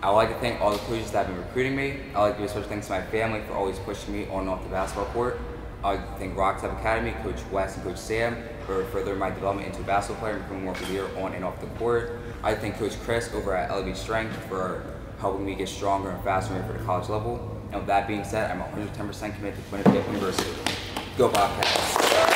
I would like to thank all the coaches that have been recruiting me. I would like to give special thanks to my family for always pushing me on and off the basketball court. I would like to thank Rock Top Academy, Coach Wes and Coach Sam for furthering my development into a basketball player and becoming more familiar on and off the court. I would thank Coach Chris over at LB Strength for helping me get stronger and faster for the college level. And with that being said, I'm 110% committed to Quinnipiac University. Go Bobcats!